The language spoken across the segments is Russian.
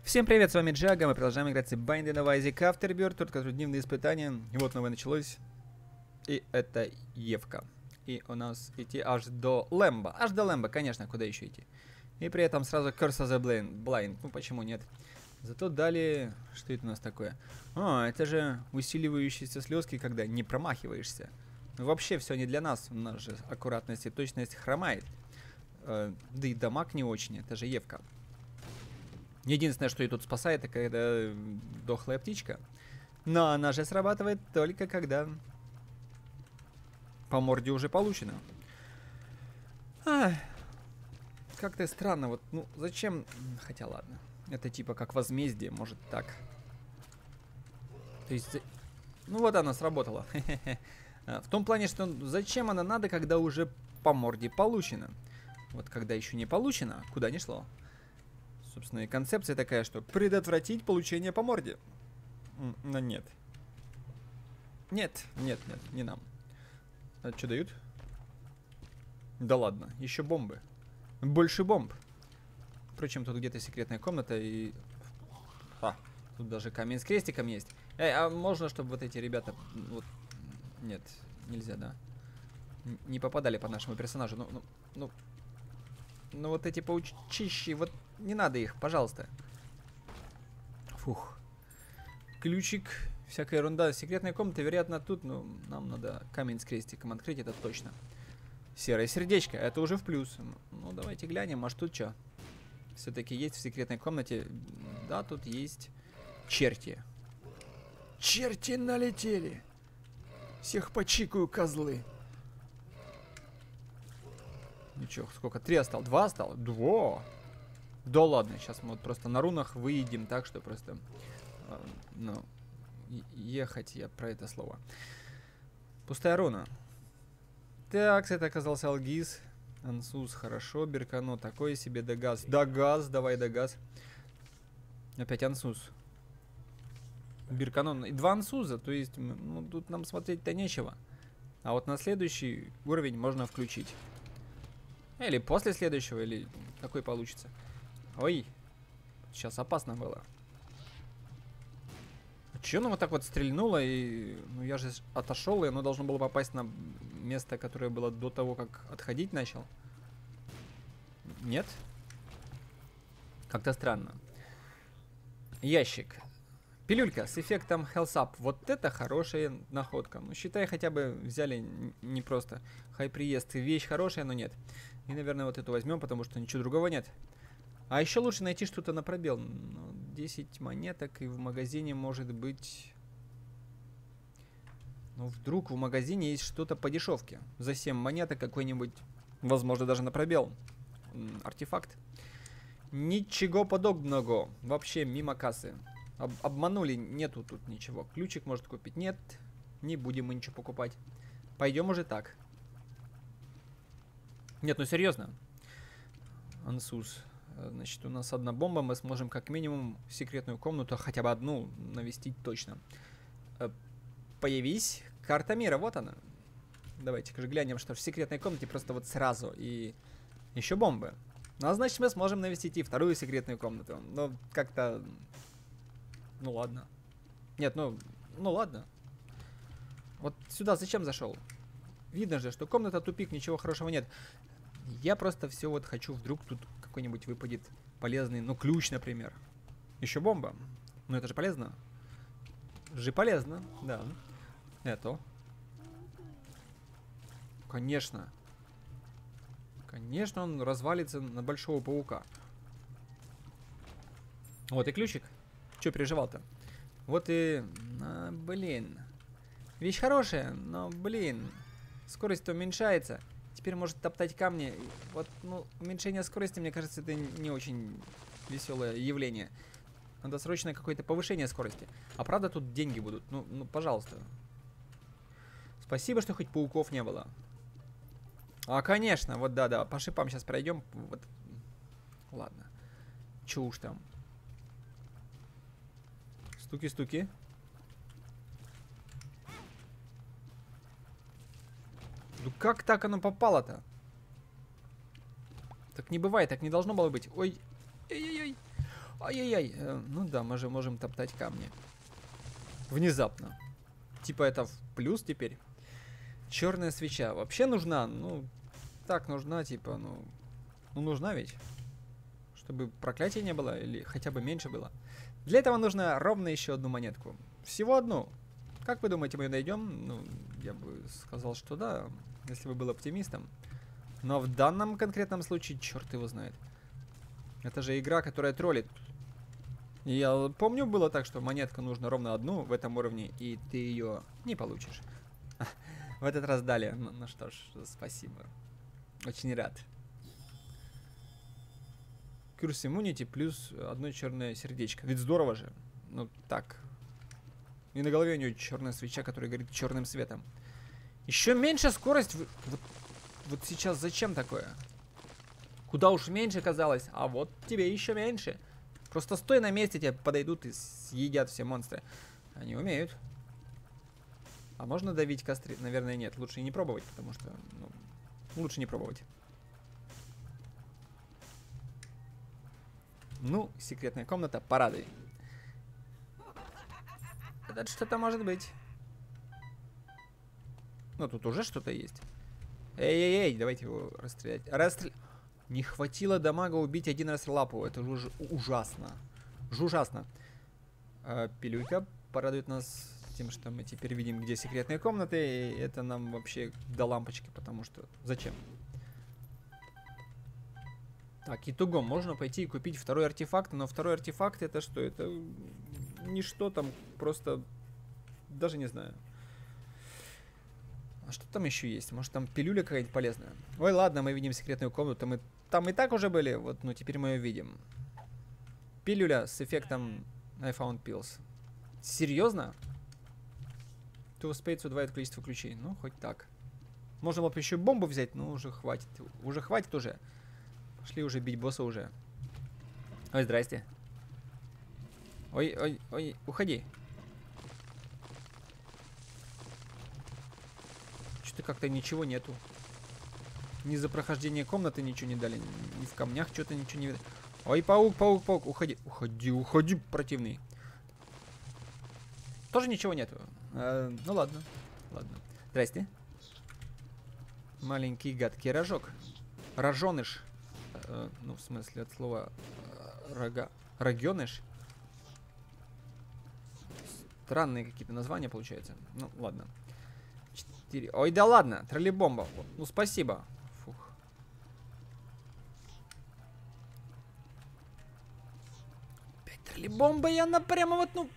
Всем привет, с вами Джага, мы продолжаем играть в Binding of Isaac Afterbirth, тут которые дневные испытания, и вот новое началось, и это Евка. И у нас идти аж до Лэмбо, конечно, куда еще идти. И при этом сразу Curse of the Blind, ну почему нет. Зато дали, что это у нас такое? Это же усиливающиеся слезки, когда не промахиваешься. Ну, вообще все не для нас, у нас же аккуратность и точность хромает. Да и дамаг не очень, это же Евка. Единственное, что ее тут спасает, это когда дохлая птичка. Но она же срабатывает только когда по морде уже получено. Как-то странно, вот, ну, зачем... Хотя ладно, это типа как возмездие, может так. То есть, ну вот она сработала. В том плане, что зачем она надо, когда уже по морде получено. Вот когда еще не получено, куда ни шло. Собственно, и концепция такая, что предотвратить получение по морде. Но нет. Нет, не нам. А что дают? Да ладно, еще бомбы. Больше бомб. Впрочем, тут где-то секретная комната и... Тут даже камень с крестиком есть. А можно, чтобы вот эти ребята... Вот... Нет, нельзя, да? Не попадали по нашему персонажу. Ну вот эти паучищи, вот не надо их, пожалуйста. Фух. Ключик, всякая ерунда. Секретная комната, вероятно, тут, но нам надо камень с крестиком открыть, это точно. Серое сердечко, это уже в плюс. Ну, давайте глянем, может тут что? Все-таки есть в секретной комнате. Да, тут есть черти. Черти налетели. Всех почикаю, козлы. Ничего, сколько? 3 осталось? 2 осталось? 2! Да ладно, сейчас мы вот просто на рунах выедем так, что просто... ну, ехать я про это слово. Пустая руна. Так, это оказался Алгиз. Ансус, хорошо. Беркано, такой себе. Дагаз. Дагаз, давай Дагаз. Опять Ансус. Беркано. И 2 Ансуза, то есть, ну, тут нам смотреть-то нечего. А вот на следующий уровень можно включить. Или после следующего, или какой получится. Ой, сейчас опасно было. Че оно вот так вот стрельнуло, и... Ну, я же отошел, и оно должно было попасть на место, которое было до того, как отходить начал. Нет? Как-то странно. Ящик. Пилюлька с эффектом Health Up. Вот это хорошая находка. Ну, считай, хотя бы взяли не просто хай-приезд. Вещь хорошая, но нет. И, наверное, вот эту возьмем, потому что ничего другого нет. А еще лучше найти что-то на пробел. Ну, 10 монеток, и в магазине может быть... Ну, вдруг в магазине есть что-то по дешевке. За 7 монеток какой-нибудь, возможно, даже на пробел. Артефакт. Ничего подобного. Вообще мимо кассы. Обманули, нету тут ничего. Ключик может купить. Нет, не будем мы ничего покупать. Пойдем уже так. Нет, ну серьезно. Ансус. Значит, у нас одна бомба. Мы сможем как минимум секретную комнату, хотя бы одну, навестить точно. Появись. Карта мира, вот она. Давайте-ка же глянем, что в секретной комнате просто вот сразу. И еще бомбы. Ну, а значит, мы сможем навестить и вторую секретную комнату. Но как-то... Ну ладно. Нет, ну ладно. Вот сюда зачем зашел? Видно же, что комната тупик, ничего хорошего нет. Я просто все вот хочу, вдруг тут какой-нибудь выпадет полезный, ну ключ, например. Еще бомба. Ну это же полезно. Же полезно, да. Это. Конечно. Конечно, он развалится на большого паука. Вот и ключик. Че переживал-то? Вот и... блин. Вещь хорошая, но, блин. Скорость-то уменьшается. Теперь может топтать камни. Вот, ну, уменьшение скорости, мне кажется, это не очень веселое явление. Надо срочно какое-то повышение скорости. А правда тут деньги будут? Ну, пожалуйста. Спасибо, что хоть пауков не было. А, конечно, вот да. По шипам сейчас пройдем. Вот. Ладно. Че уж там. Стуки-стуки. Ну как так оно попало-то? Так не бывает, так не должно было быть. Ой. Ой-ой-ой. Ай-яй-яй. Ну да, мы же можем топтать камни. Внезапно. Типа это в плюс теперь. Черная свеча. Вообще нужна? Ну, так нужна, типа, ну нужна ведь. Чтобы проклятия не было или хотя бы меньше было. Для этого нужно ровно еще одну монетку. Всего одну. Как вы думаете, мы ее найдем? Ну, я бы сказал, что да, если бы был оптимистом. Но в данном конкретном случае, черт его знает. Это же игра, которая троллит. И я помню, было так, что монетка нужно ровно одну в этом уровне, и ты ее не получишь. В этот раз дали. Ну что ж, спасибо. Очень рад. Курс иммунити плюс одно черное сердечко. Ведь здорово же. Ну так. И на голове у нее черная свеча, которая горит черным светом. Еще меньше скорость. Вот сейчас зачем такое? Куда уж меньше казалось, а вот тебе еще меньше. Просто стой на месте, тебе подойдут и съедят все монстры. Они умеют. А можно давить костры? Наверное, нет. Лучше и не пробовать, потому что... Ну, лучше не пробовать. Ну, секретная комната, порадуй. Это что-то может быть. Ну, тут уже что-то есть. Эй-эй-эй, давайте его расстрелять. Не хватило дамага убить один раз лапу. Это уже ужасно. Ужасно. Пилюлька порадует нас тем, что мы теперь видим, где секретные комнаты. И это нам вообще до лампочки, потому что... Зачем? Так, итогом можно пойти и купить второй артефакт. Но второй артефакт это что? Это ничто там, просто... Даже не знаю. А что там еще есть? Может там пилюля какая-нибудь полезная? Ой, ладно, мы видим секретную комнату. Мы там и так уже были. Вот, ну теперь мы ее видим. Пилюля с эффектом I found pills. Серьезно? Two spades удваивает количество ключей. Ну, хоть так. Можно было бы еще бомбу взять, но уже хватит. Уже хватит уже. Пошли уже бить босса уже. Ой, здрасте. Ой, ой, ой, уходи. Что-то как-то ничего нету. Ни за прохождение комнаты ничего не дали. Ни в камнях что-то ничего не видно. Ой, паук, паук, паук. Уходи. Уходи, уходи, противный. Тоже ничего нету. Ну ладно. Ладно. Здрасте. Маленький гадкий рожок. Роженыш. Ну, в смысле, от слова рога. Рогеныш. Странные какие-то названия получаются. Ну, ладно. 4. Ой, да ладно. Троллейбомба. Ну, спасибо. Фух. Опять троллейбомба, и она прямо вот, ну...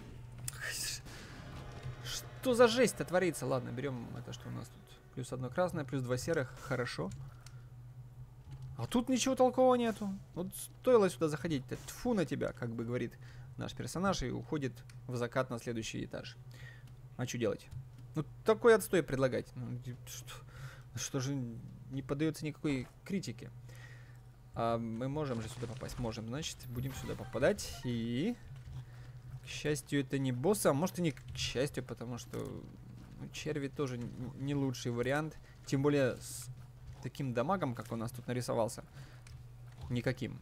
Что за жесть-то творится? Ладно, берем это, что у нас тут. Плюс одно красное, плюс 2 серых. Хорошо. А тут ничего толкового нету. Вот стоило сюда заходить. Тьфу на тебя, как бы говорит наш персонаж, и уходит в закат на следующий этаж. А что делать? Ну, такой отстой предлагать. Ну, что же не поддается никакой критике. А мы можем же сюда попасть? Можем, значит, будем сюда попадать. И... К счастью, это не босс, а может и не к счастью, потому что ну, черви тоже не лучший вариант. Тем более с таким дамагом, как у нас тут нарисовался. Никаким.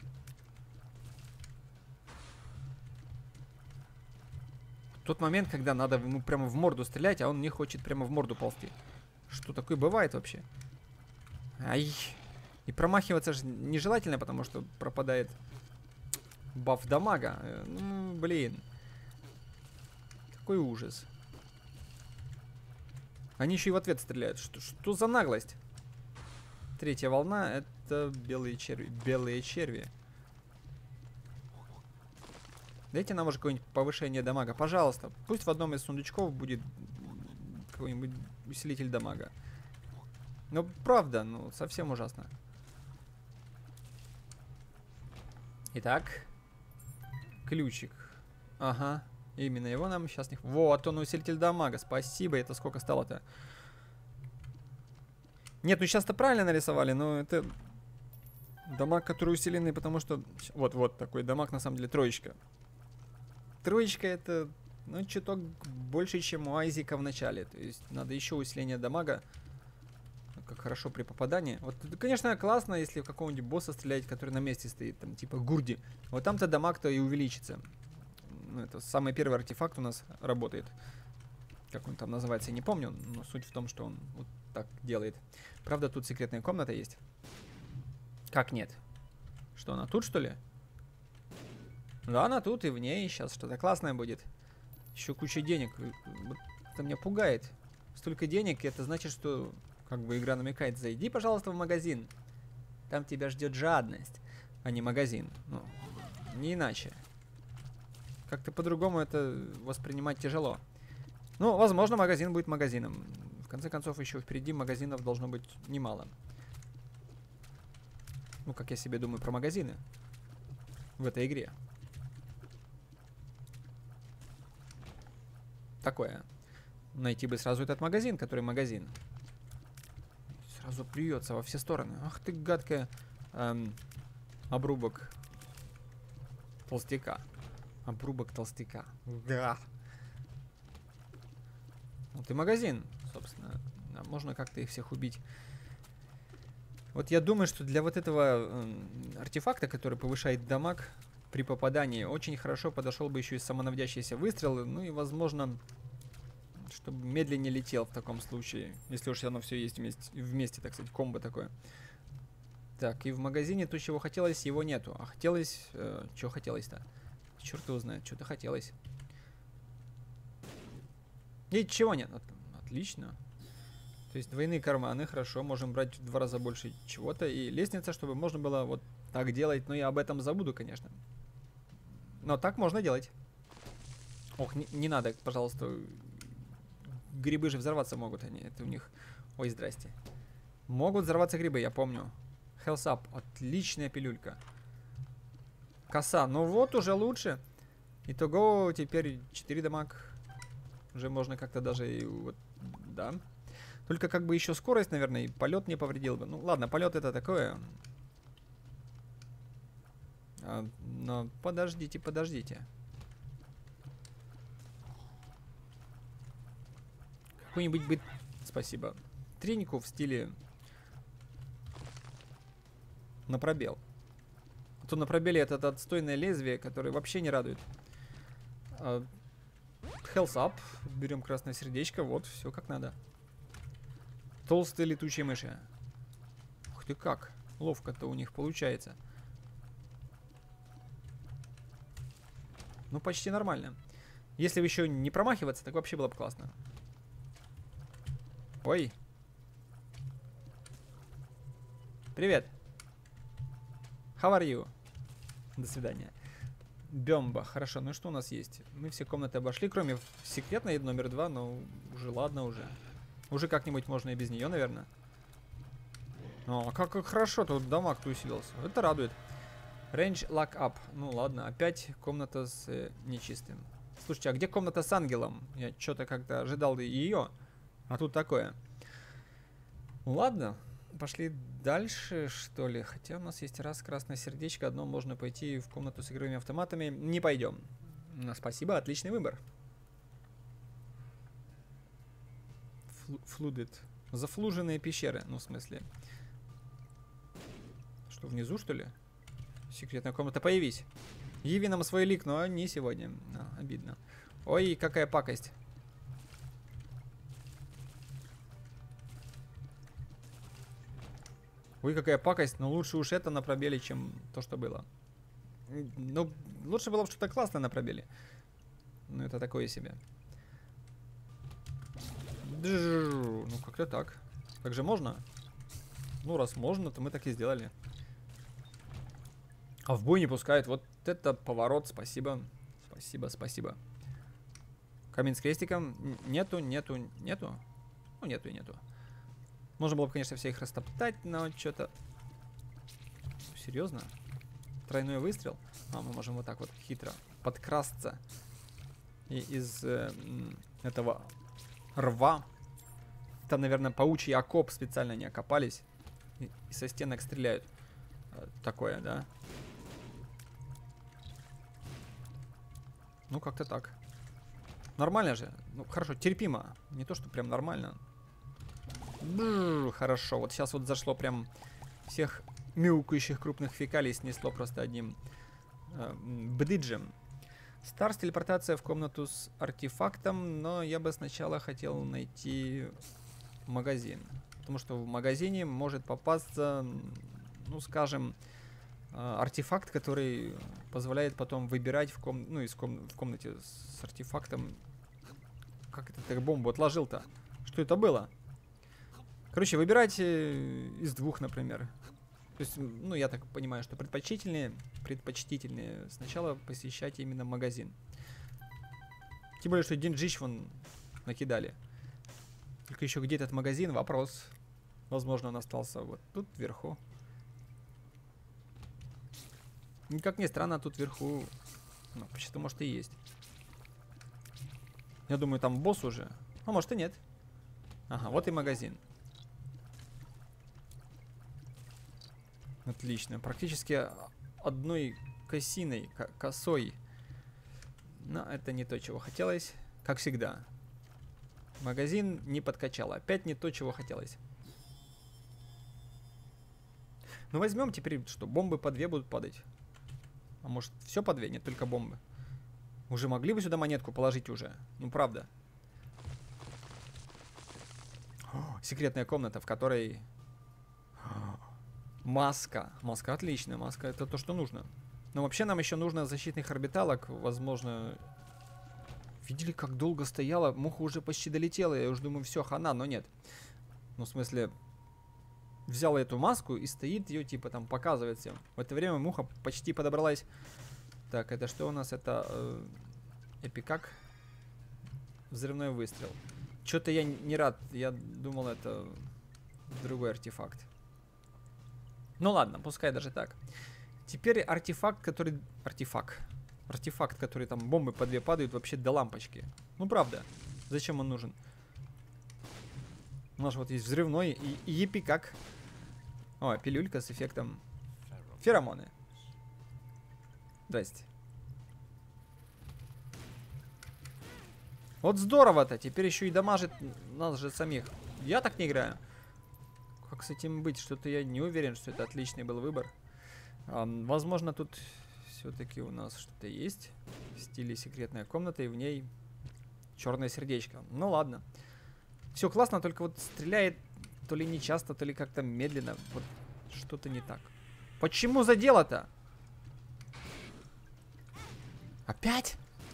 Тот момент, когда надо ему прямо в морду стрелять, а он не хочет прямо в морду ползти. Что такое бывает вообще? Ай. И промахиваться же нежелательно, потому что пропадает баф дамага. Ну, блин. Какой ужас. Они еще и в ответ стреляют. Что за наглость? Третья волна — это белые черви. Белые черви. Дайте нам уже какое-нибудь повышение дамага. Пожалуйста. Пусть в одном из сундучков будет какой-нибудь усилитель дамага. Ну, правда, ну, совсем ужасно. Итак. Ключик. Ага. Именно его нам сейчас не... Вот он, усилитель дамага. Спасибо. Это сколько стало-то? Нет, ну сейчас-то правильно нарисовали, но это... Дамаг, который усиленный, потому что... Вот такой дамаг, на самом деле, троечка. Троечка это, ну, чуток больше, чем у Айзека в начале. То есть надо еще усиление дамага. как хорошо при попадании. Вот, это, конечно, классно, если в какого-нибудь босса стрелять, который на месте стоит, там, типа Гурди. Вот там-то дамаг-то и увеличится. Ну, это самый первый артефакт у нас работает. Как он там называется, я не помню, но суть в том, что он вот так делает. Правда, тут секретная комната есть. Как нет? Что, она тут, что ли? Да, она тут, и в ней сейчас что-то классное будет. Еще куча денег. Вот это меня пугает. Столько денег, это значит, что как бы игра намекает: зайди, пожалуйста, в магазин. Там тебя ждет жадность, а не магазин. Ну, не иначе. Как-то по-другому это воспринимать тяжело. Ну, возможно, магазин будет магазином. В конце концов, еще впереди магазинов должно быть немало. Ну, как я себе думаю про магазины в этой игре. Такое. Найти бы сразу этот магазин, который магазин. Сразу плюется во все стороны. Ах ты гадкая. Обрубок толстяка. Обрубок толстяка. Да. Вот и магазин, собственно. Можно как-то их всех убить. Вот я думаю, что для вот этого артефакта, который повышает дамаг при попадании, очень хорошо подошел бы еще и самонаводящийся выстрел. Ну и, возможно, чтобы медленнее летел в таком случае. Если уж оно все есть вместе, так сказать, комбо такое. Так, и в магазине то, чего хотелось, его нету. А хотелось... чего хотелось-то? Черт его знает, что-то хотелось. Ничего нет. Отлично. То есть двойные карманы, хорошо. Можем брать в 2 раза больше чего-то. И лестница, чтобы можно было вот так делать. Но я об этом забуду, конечно. Но так можно делать. Ох, не надо, пожалуйста. Грибы же взорваться могут они. Это у них... Ой, здрасте. Могут взорваться грибы, я помню. Health up. Отличная пилюлька. Коса. Ну вот, уже лучше. Итого теперь 4 дамаг. Уже можно как-то даже и вот... Да. Только как бы еще скорость, наверное, и полет не повредил бы. Ну ладно, полет это такое. Но подождите, подождите. Какой-нибудь бы... Спасибо. Тренику в стиле... На пробел. А то на пробеле это отстойное лезвие, которое вообще не радует. Health up. Берем красное сердечко. Вот, все как надо. Толстые летучие мыши. Ух ты как. Ловко-то у них получается. Ну, почти нормально. Если еще не промахиваться, так вообще было бы классно. Ой. Привет. How are you? До свидания. Бемба. Хорошо, ну что у нас есть? Мы все комнаты обошли, кроме секретной номер 2, но уже ладно уже. Уже как-нибудь можно и без нее, наверное. О, как хорошо тут дамаг-то усилился. Это радует. Range lock up. Ну ладно, опять комната с нечистым. Слушайте, а где комната с ангелом? Я что-то как-то ожидал ее. А тут такое. Ладно, пошли дальше, что ли. Хотя у нас есть раз красное сердечко. Одно можно пойти в комнату с игровыми автоматами. Не пойдем. Спасибо, отличный выбор. Флудит. Зафлуженные пещеры. Ну, в смысле. Что, внизу, что ли? Секретная комната. Появись. Яви нам свой лик, но не сегодня. Обидно. Ой, какая пакость. Ой, какая пакость. Но лучше уж это на пробеле, чем то, что было. Ну, лучше было бы что-то классное на пробеле. Ну, это такое себе. Ну, как-то так. Так же можно? Ну, раз можно, то мы так и сделали. А в бой не пускают. Вот это поворот. Спасибо. Спасибо, спасибо. Камень с крестиком. Нету, нету, нету. Ну, нету и нету. Можно было бы, конечно, всех их растоптать, но что-то... Серьезно? Тройной выстрел? А, мы можем вот так вот хитро подкрасться. И из этого... рва. Там, наверное, паучий окоп специально не окопались. И со стенок стреляют. Такое, да? Ну, как-то так. Нормально же. Ну, хорошо, терпимо. Не то, что прям нормально. Хорошо, вот сейчас вот зашло прям всех мяукающих крупных фекалий снесло просто одним бдыджем. Старс, телепортация в комнату с артефактом, но я бы сначала хотел найти магазин. Потому что в магазине может попасться, ну скажем, артефакт, который позволяет потом выбирать в комнате с артефактом. Как это ты бомбу отложил-то? Что это было? Короче, выбирать из двух, например. То есть, ну, я так понимаю, что предпочтительнее сначала посещать именно магазин. Тем более, что деньжищ вон накидали. Только еще где этот магазин? Вопрос. Возможно, он остался вот тут вверху. И как ни странно, тут вверху, ну, почти может и есть. Я думаю, там босс уже. А может и нет. Ага, вот и магазин. Отлично. Практически одной косой. Но это не то, чего хотелось. Как всегда. Магазин не подкачал. Опять не то, чего хотелось. Ну возьмем теперь, что бомбы по 2 будут падать. А может все по 2, нет только бомбы. Уже могли бы сюда монетку положить уже. Ну правда. О, секретная комната, в которой... Маска. Маска отличная. Маска это то, что нужно. Но вообще нам еще нужно защитных орбиталок. Возможно... Видели, как долго стояла? Муха уже почти долетела. Я уже думаю, все, хана, но нет. Ну, в смысле... Взяла эту маску и стоит ее, типа, там, показывает всем. В это время муха почти подобралась. Так, это что у нас? Это... Эпикак. Взрывной выстрел. Что-то я не рад. Я думал, это другой артефакт. Ну ладно, пускай даже так. Теперь артефакт, который... Артефакт, который там бомбы по 2 падают вообще до лампочки. Ну правда. Зачем он нужен? У нас вот есть взрывной и эпикак. О, пилюлька с эффектом феромоны. Здрасте. Вот здорово-то. Теперь еще и дамажит нас же самих. Я так не играю. Как с этим быть? Что-то я не уверен, что это отличный был выбор. Возможно, тут все-таки у нас что-то есть. В стиле секретная комната, и в ней черное сердечко. Ну ладно. Все классно, только вот стреляет то ли не часто, то ли как-то медленно. Вот что-то не так. Почему задело-то? Опять?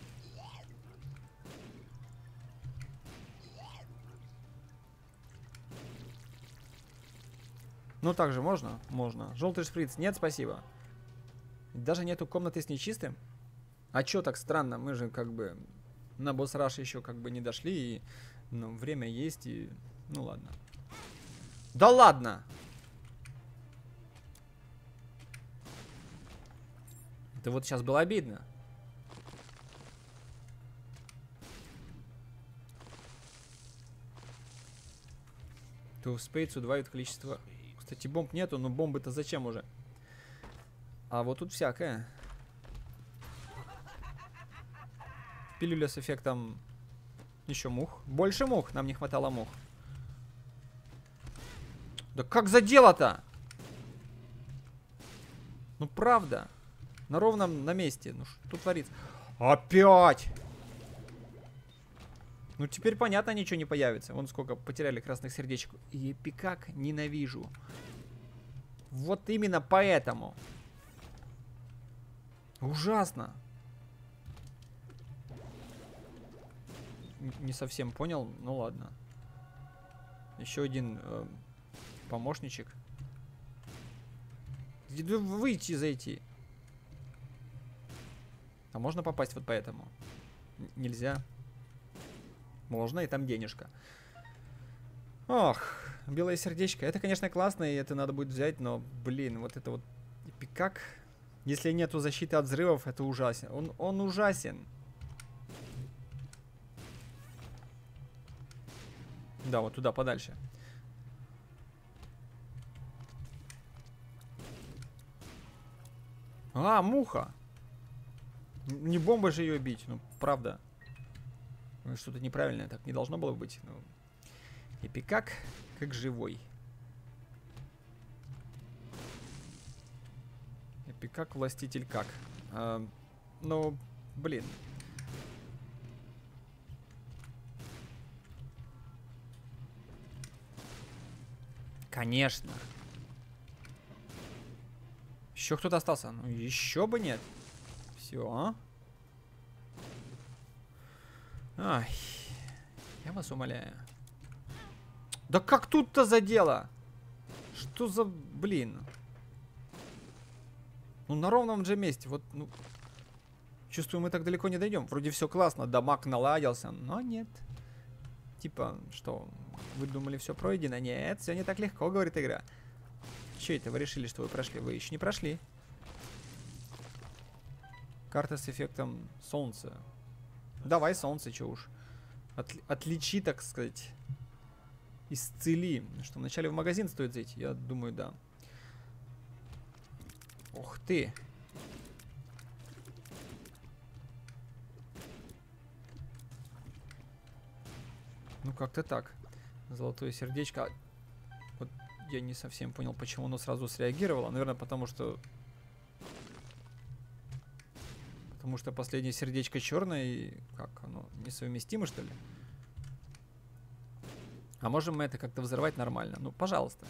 Ну так же можно? Можно. Желтый шприц. Нет, спасибо. Даже нету комнаты с нечистым? А чё так странно? Мы же как бы на босс-раш еще как бы не дошли. И, ну, время есть и... Ну ладно. Да ладно! Это вот сейчас было обидно. To Spades удваивает количество... Кстати, бомб нету, но бомбы-то зачем уже? А вот тут всякое. Пилюля с эффектом... Еще мух. Больше мух. Нам не хватало мух. Да как задело-то? Ну правда. На ровном на месте. Ну что творится? Опять! Ну теперь понятно, ничего не появится. Вон сколько потеряли красных сердечек. И эпикак ненавижу. Вот именно поэтому. Ужасно. Не совсем понял. Ну ладно. Еще один помощничек. Выйти, зайти. А можно попасть вот поэтому? Нельзя. Можно, и там денежка. Ох, белое сердечко. Это, конечно, классно, и это надо будет взять, но, блин, вот это вот эпикак. Если нету защиты от взрывов, это ужасен. Он ужасен. Да, вот туда, подальше. А, муха. Не бомбой же ее бить, ну, правда. Что-то неправильное так не должно было быть. Ну, эпикак. Как живой. Эпикак, властитель как. Ну, блин. Конечно. Еще кто-то остался. Ну, еще бы нет. Все. Ай. Я вас умоляю. Да как тут-то задело? Что за... Блин. Ну, на ровном же месте. Вот, ну... Чувствую, мы так далеко не дойдем. Вроде все классно, дамаг наладился, но нет. Типа, что, вы думали, все пройдено? Нет, все не так легко, говорит игра. Че это, вы решили, что вы прошли? Вы еще не прошли. Карта с эффектом солнца. Давай солнце, че уж. Отличи, так сказать. Исцели. Что, вначале в магазин стоит зайти? Я думаю, да. Ух ты. Ну, как-то так. Золотое сердечко. Вот я не совсем понял, почему оно сразу среагировало. Наверное, потому что... Потому что последнее сердечко черное и... Как оно? Несовместимо, что ли? А можем мы это как-то взорвать нормально? Ну, пожалуйста.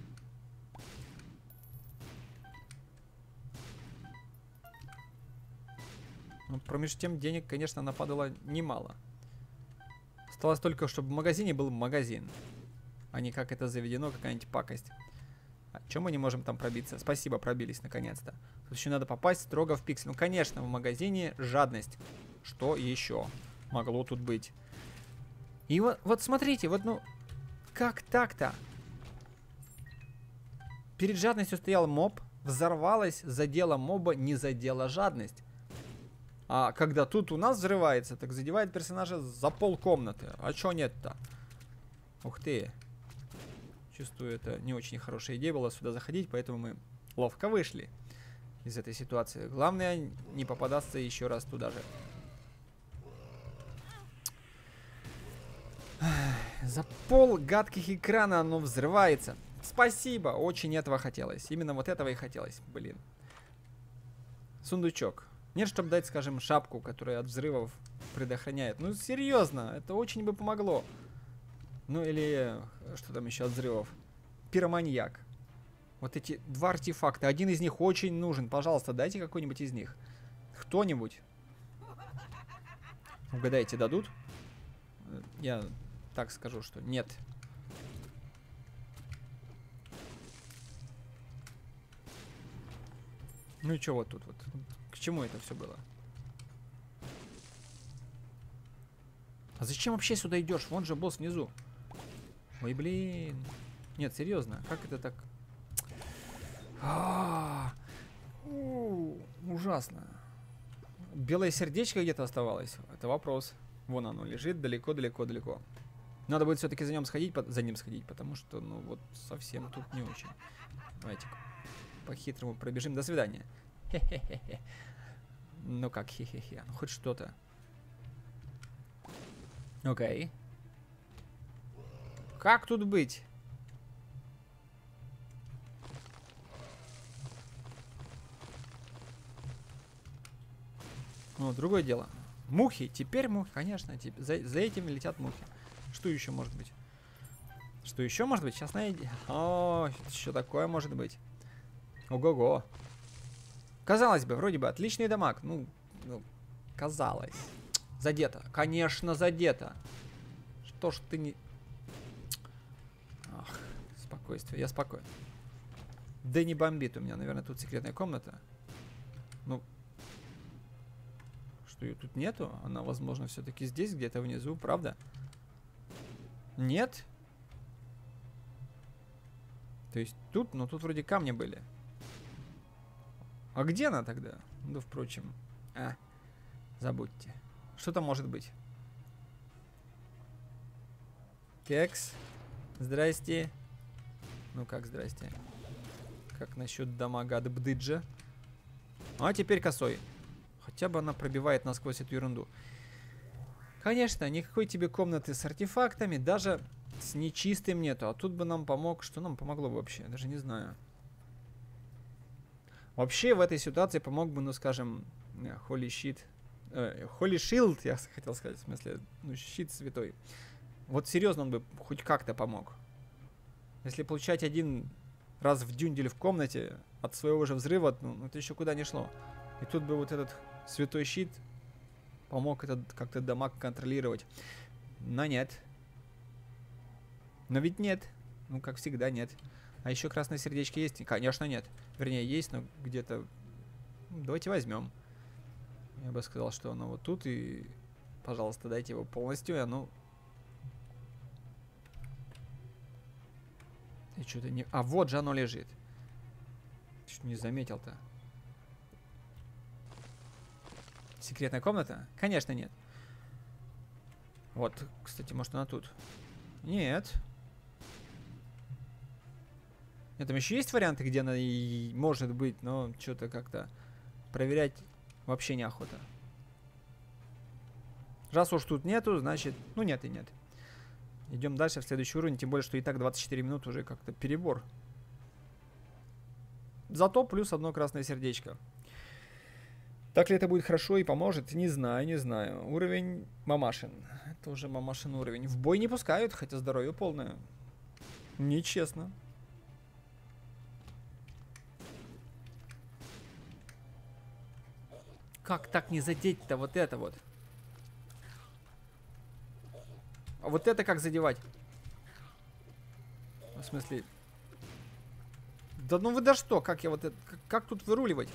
Ну, промеж тем денег, конечно, нападало немало. Осталось только, чтобы в магазине был магазин. А не как это заведено, какая-нибудь пакость. А чем мы не можем там пробиться? Спасибо, пробились наконец-то. Тут еще надо попасть строго в пиксель. Ну, конечно, в магазине жадность. Что еще могло тут быть? И вот смотрите, вот ну... Как так-то? Перед жадностью стоял моб, взорвалась, задела моба, не задела жадность. А когда тут у нас взрывается, так задевает персонажа за полкомнаты. А чё нет-то? Ух ты. Чувствую, это не очень хорошая идея была сюда заходить, поэтому мы ловко вышли из этой ситуации. Главное, не попадаться еще раз туда же. За пол гадких экрана оно взрывается. Спасибо, очень этого хотелось. Именно вот этого и хотелось, блин. Сундучок. Нет, чтобы дать, скажем, шапку, которая от взрывов предохраняет. Ну, серьезно, это очень бы помогло. Ну, или что там еще от взрывов? Пироманьяк. Вот эти два артефакта. Один из них очень нужен. Пожалуйста, дайте какой-нибудь из них. Кто-нибудь. Угадайте, дадут? Я так скажу, что нет. Ну и что вот тут вот? К чему это все было? А зачем вообще сюда идешь? Вон же босс внизу. Ой, блин. Нет, серьезно, как это так? Ужасно. Белое сердечко где-то оставалось? Это вопрос. Вон оно лежит далеко-далеко-далеко. Надо будет все-таки за ним сходить, потому что, ну вот, совсем тут не очень. Давайте по-хитрому пробежим. До свидания. Хе-хе-хе. Ну как, хе-хе-хе. Ну хоть что-то. Окей. Как тут быть? Ну, другое дело. Мухи. Теперь мухи, конечно. За этим летят мухи. Что еще может быть? Что еще может быть? Сейчас найди. О, что такое может быть? Ого-го. Казалось бы, вроде бы отличный дамаг. Ну, казалось. Задето. Конечно, задето. Что ж ты не... Ах, спокойствие. Я спокоен. Да не бомбит у меня. Наверное, тут секретная комната. Ну... Что ее тут нету? Она, возможно, все-таки здесь, где-то внизу, правда? Нет? То есть тут, но тут вроде камни были. А где она тогда? Ну, впрочем. Забудьте. Что там может быть? Кекс. Здрасте. Ну как здрасте? Как насчет дамага от Бдыджа? А теперь косой. Хотя бы она пробивает насквозь эту ерунду. Конечно, никакой тебе комнаты с артефактами. Даже С нечистым нету. А тут бы нам помог. Что нам помогло бы вообще? Я даже не знаю. Вообще в этой ситуации помог бы, ну скажем, Holy Shit. Holy Shield, я хотел сказать, в смысле, ну щит святой. Вот серьезно он бы хоть как-то помог. Если получать один раз в дюндель в комнате от своего же взрыва, ну это еще куда не шло. И тут бы вот этот святой щит помог этот как-то дамаг контролировать. Но нет. Но ведь нет. Ну, как всегда, нет. А еще красное сердечко есть? Конечно, нет. Вернее, есть, но где-то... Давайте возьмем. Я бы сказал, что оно вот тут, и... Пожалуйста, дайте его полностью, и оно... И что-то не... А, вот же оно лежит. Чуть не заметил-то. Секретная комната? Конечно, нет. Вот, кстати, может она тут? Нет. Нет, там еще есть варианты, где она и может быть, но что-то как-то проверять вообще неохота. Раз уж тут нету, значит... Ну, нет и нет. Идем дальше в следующий уровень, тем более, что и так 24 минут уже как-то перебор. Зато плюс одно красное сердечко. Так ли это будет хорошо и поможет? Не знаю, не знаю. Уровень мамашин. Это уже мамашин уровень. В бой не пускают, хотя здоровье полное. Нечестно. Как так не задеть-то вот это вот? А вот это как задевать? В смысле... Да ну вы да что? Как я вот это... Как тут выруливать?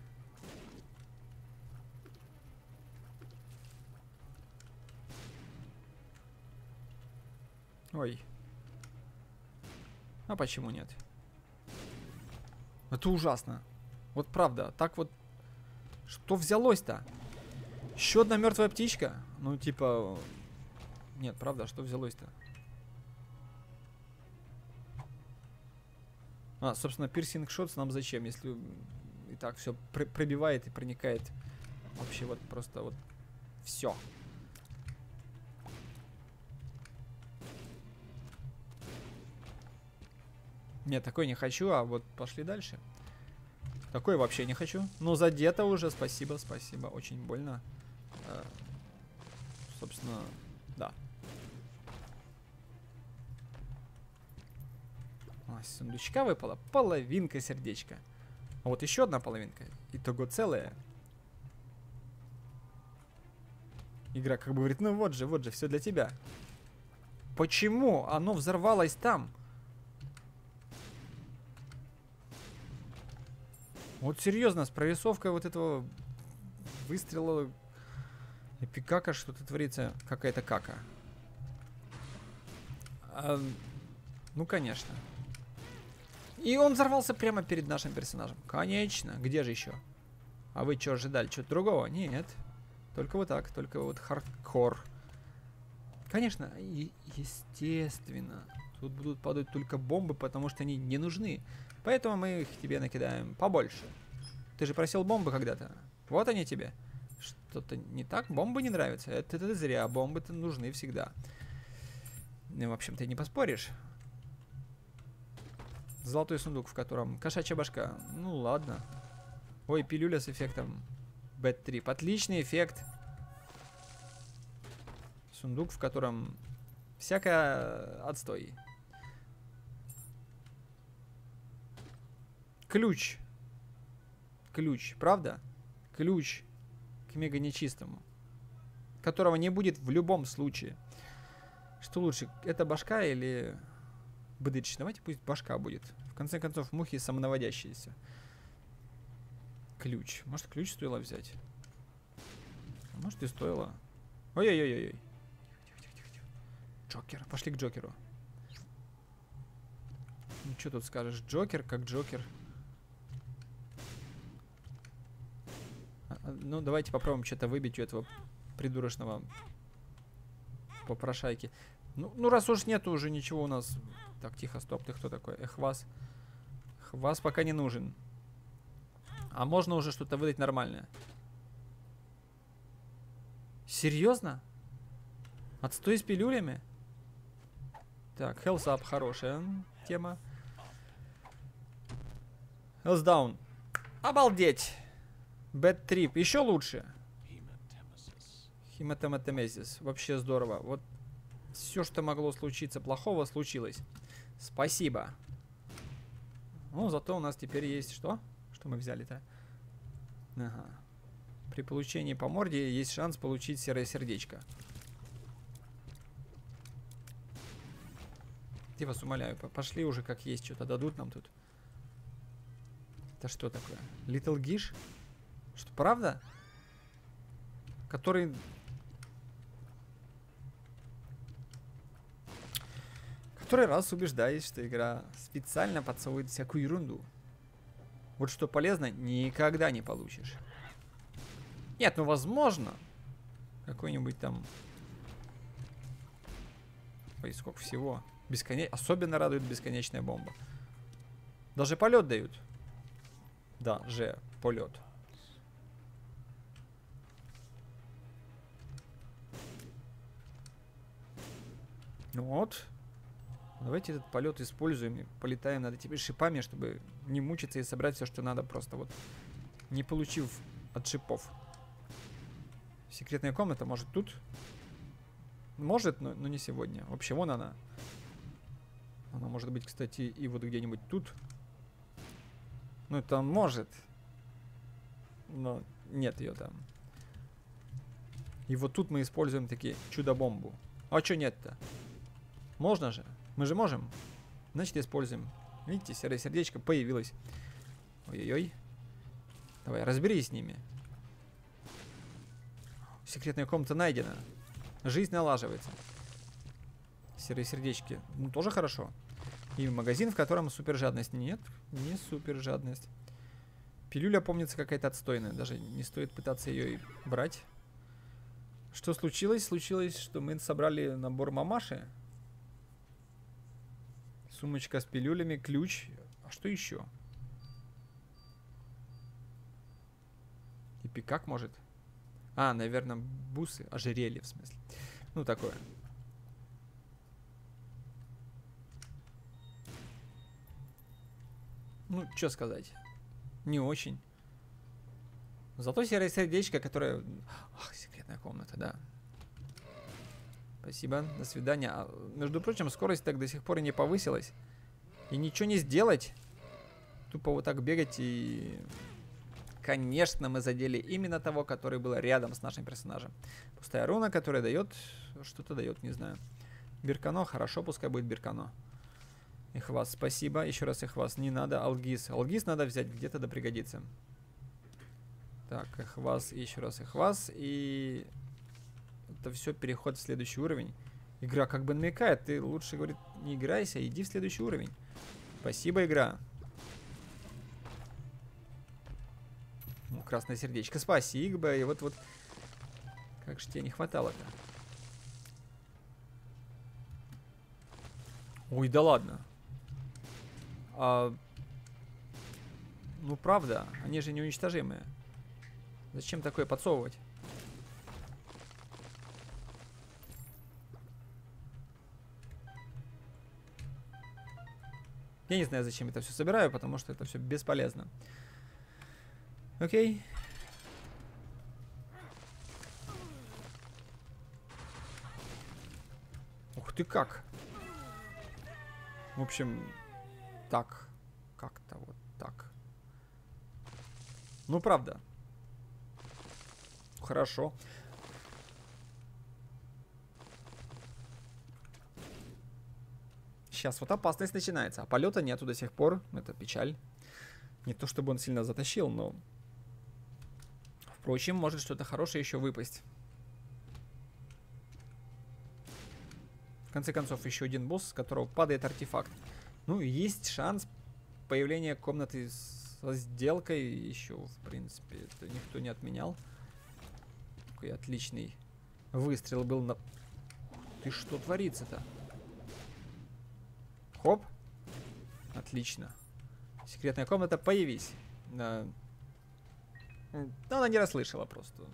Ой. А почему нет? Это ужасно. Вот правда. Так вот... Что взялось-то? Еще одна мертвая птичка? Ну, типа... Нет, правда, что взялось-то? А, собственно, пирсинг шотс нам зачем, если и так все пробивает и проникает. Вообще вот просто вот все. Нет, такой не хочу, а вот пошли дальше. Такой вообще не хочу. Ну, задето уже, спасибо, спасибо. Очень больно. Собственно, да. А, с сундучка выпала половинка сердечка. А вот еще одна половинка. Итого целая. Игра как бы говорит, ну вот же, все для тебя. Почему оно взорвалось там? Вот серьезно, с прорисовкой вот этого выстрела эпикака что-то творится. Какая-то кака. Ну, конечно. И он взорвался прямо перед нашим персонажем. Конечно. Где же еще? А вы что ожидали? Что-то другого? Нет. Только вот так. Только вот хардкор. Конечно. Естественно. Тут будут падать только бомбы, потому что они не нужны. Поэтому мы их тебе накидаем побольше. Ты же просил бомбы когда-то. Вот они тебе. Что-то не так? Бомбы не нравятся? Это зря. Бомбы-то нужны всегда. Ну, в общем, ты не поспоришь. Золотой сундук, в котором кошачья башка. Ну, ладно. Ой, пилюля с эффектом Bad Trip. Отличный эффект. Сундук, в котором всякое отстой. Ключ. Ключ, правда? Ключ к мега нечистому. Которого не будет в любом случае. Что лучше, это башка или бдыч? Давайте пусть башка будет. В конце концов, мухи самонаводящиеся. Ключ. Может, ключ стоило взять? А может, и стоило. Ой-ой-ой-ой. Джокер. Пошли к Джокеру. Ну, что тут скажешь? Джокер как Джокер. Ну, давайте попробуем что-то выбить у этого придурочного попрошайки. Ну, раз уж нету уже ничего у нас... Так, тихо, стоп, ты кто такой? Хвас. Хвас пока не нужен. А можно уже что-то выдать нормальное. Серьезно? Отстой с пилюлями? Так, Health Up хорошая тема. Health Down. Обалдеть! Bad Trip. Еще лучше. Хематометемезис. Вообще здорово. Вот все, что могло случиться плохого, случилось. Спасибо. Ну, зато у нас теперь есть что? Что мы взяли-то? Ага. При получении по морде есть шанс получить серое сердечко. Я вас умоляю, пошли уже как есть, что-то дадут нам тут. Это что такое? Little Gish? Что, правда? Который... Который раз убеждаюсь, что игра специально подсовывает всякую ерунду. Вот что полезно, никогда не получишь. Нет, ну возможно. Какой-нибудь там... Ой, сколько всего. Особенно радует бесконечная бомба. Даже полет дают. Да, полет. Ну вот. Давайте этот полет используем и полетаем над этими шипами, чтобы не мучиться и собрать все, что надо, просто вот не получив от шипов. Секретная комната, может, тут? Может, но не сегодня. Вообще, вон она. Она может быть, кстати, и вот где-нибудь тут. Ну, это может. Но нет ее там. И вот тут мы используем такие чудо-бомбу. А что нет-то? Можно же. Мы же можем. Значит, используем. Видите, серое сердечко появилось. Ой-ой-ой. Давай, разберись с ними. Секретная комната найдена. Жизнь налаживается. Серые сердечки. Ну, тоже хорошо. И магазин, в котором супер жадность. Нет, не супер жадность. Пилюля, помнится, какая-то отстойная. Даже не стоит пытаться ее и брать. Что случилось? Случилось, что мы собрали набор мамаши. Сумочка с пилюлями, ключ. А что еще? И пикак может. А, наверное, бусы. Ожерелье, в смысле. Ну, такое. Ну, что сказать. Не очень. Зато серое сердечко, которое... Ах, секретная комната, да. Спасибо, до свидания. А, между прочим, скорость так до сих пор и не повысилась. И ничего не сделать. Тупо вот так бегать и... Конечно, мы задели именно того, который был рядом с нашим персонажем. Пустая руна, которая дает... Что-то дает, не знаю. Беркано, хорошо, пускай будет Беркано. Эхвас, спасибо. Еще раз Эхвас, не надо. Алгиз. Алгиз надо взять, где-то да пригодится. Так, Эхвас, еще раз Эхвас. И... Это все переход в следующий уровень. Игра как бы намекает. Ты лучше, говорит, не играйся, иди в следующий уровень. Спасибо, игра. Ну, красное сердечко. Спасибо. И вот. Как же тебе не хватало-то? Ой, да ладно. Ну, правда. Они же неуничтожимые. Зачем такое подсовывать? Я не знаю, зачем это все собираю, потому что это все бесполезно. Окей. Ух ты как. В общем, так. Как-то вот так. Ну, правда. Хорошо. Сейчас вот опасность начинается. А полета нету до сих пор. Это печаль. Не то чтобы он сильно затащил, но... Впрочем, может что-то хорошее еще выпасть. В конце концов, еще один босс, с которого падает артефакт. Ну, есть шанс появления комнаты со сделкой. Еще, в принципе, это никто не отменял. Какой отличный выстрел был на... Ты что творится-то? Хоп. Отлично. Секретная комната, появись. Но она не расслышала просто.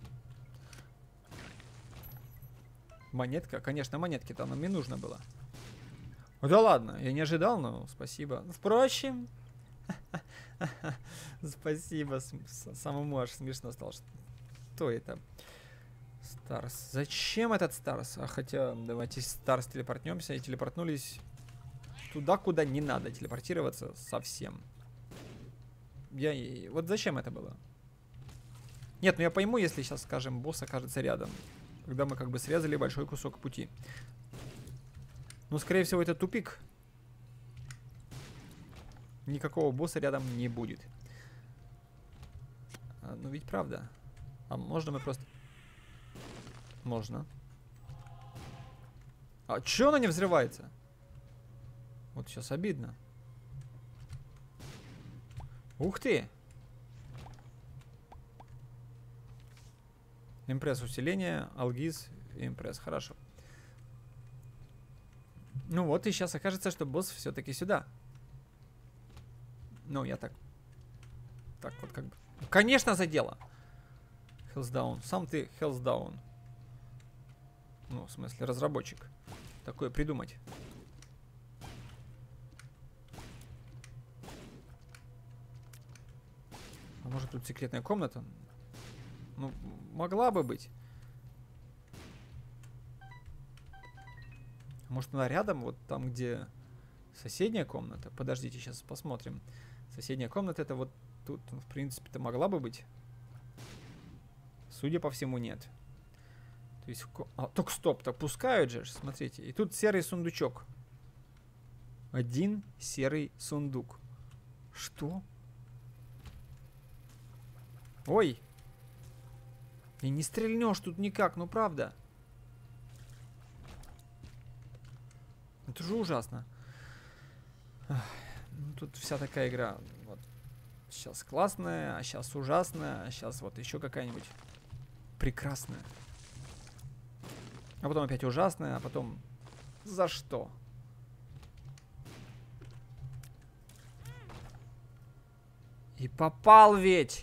Монетка? Конечно, монетки-то нам не нужно было. Да ладно, я не ожидал, но спасибо. Впрочем, спасибо. Самому аж смешно стало. Что это? Старс. Зачем этот Старс? А хотя, давайте Старс телепортнемся. И телепортнулись туда, куда не надо телепортироваться совсем. Вот зачем это было? Нет, ну я пойму, если сейчас, скажем, босс окажется рядом. Когда мы как бы срезали большой кусок пути. Но, скорее всего, это тупик. Никакого босса рядом не будет. Ну ведь правда. А можно мы просто... Можно. А чё она не взрывается? Вот сейчас обидно. Ух ты! Импресс усиление, Алгиз и импресс. Хорошо. Ну вот, и сейчас окажется, что босс все-таки сюда. Ну, я так... Так вот как бы... Конечно, задело! Health down. Сам ты health down. Ну, в смысле, разработчик. Такое придумать. А может тут секретная комната? Ну, могла бы быть. Может она рядом, вот там, где соседняя комната? Подождите, сейчас посмотрим. Соседняя комната это вот тут, в принципе-то могла бы быть. Судя по всему, нет. То есть, только стоп, так пускают же, смотрите. И тут серый сундучок. Один серый сундук. Что? Ой. И не стрельнешь тут никак, ну правда. Это же ужасно. Ну, тут вся такая игра. Вот. Сейчас классная, а сейчас ужасная, а сейчас вот еще какая-нибудь прекрасная. А потом опять ужасная, а потом... За что? И попал ведь!